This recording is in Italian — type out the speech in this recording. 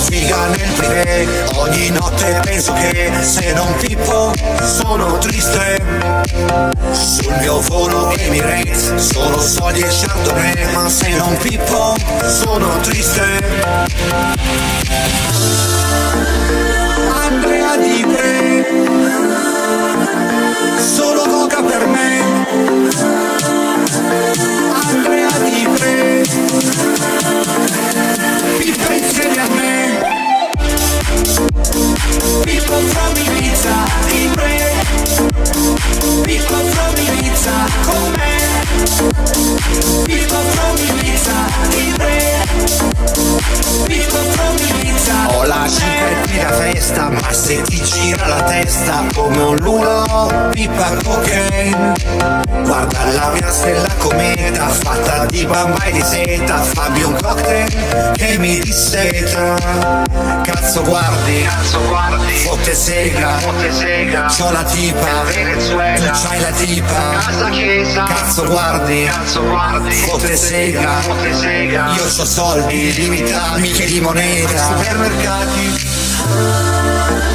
sfiga nel privé. Ogni notte penso che se non pippo sono triste. Sul mio volo Emirates solo soldi e Chardonnay, ma se non pippo sono triste. Andrea Di Pre, solo coca per me. Andrea Di Pre, pippa insieme a me. Pippo from Ibiza, Di Pre. Pippo from Ibiza con me. Pippo from Ibiza, Di Pre. Pippo from Ibiza. Ho la cipetti da festa, ma se ti gira la testa come un lulo, pippa cocaine. Guarda la mia stella cometa, fatta di bamba e di seta. Fammi un cocktail che mi disseta. Cazzo guardi, fotte sega, c'ho la tipa, tu c'hai la tipa. Cazzo guardi, fotte sega, io c'ho soldi limitati, mica di moneta. Supermercati.